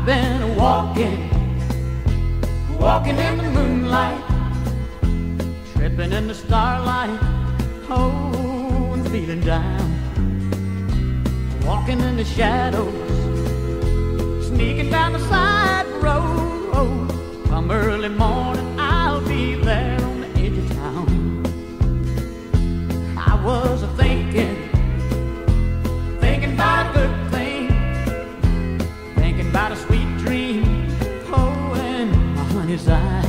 been walking, walking in the moonlight, tripping in the starlight, oh, and feeling down. Walking in the shadows, sneaking down the side road. Come early morning, I'll be there on the edge of town. I was thinking about a good thing, thinking about a sweet dream, oh, in my honey's eye.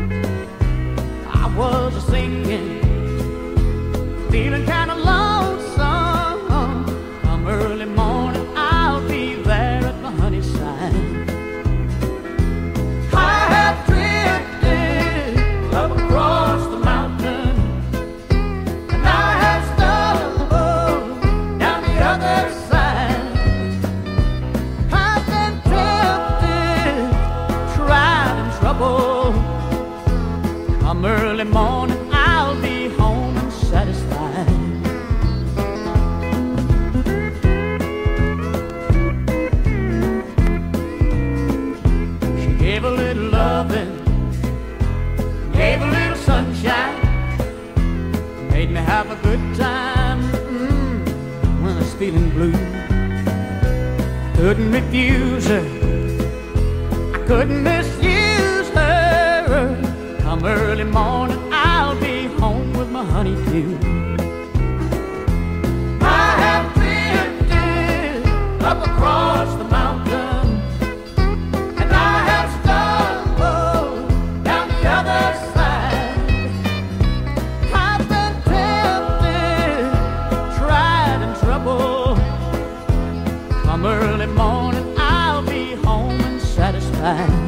I was singing, feeling kind of lonesome. Come early morning, I'll be there at my honey's side. I have drifted up across the mountain, and I have stumbled down the other side. Come early morning, I'll be home and satisfied. She gave a little loving, gave a little sunshine, made me have a good time when I was feeling blue. Couldn't refuse her, I couldn't misuse her. Come early morning, I'll be home with my honey too. I have drifted up across the mountain, and I have stumbled down the other side. I've been tempted, tried and troubled. Come early morning, I'll be home and satisfied.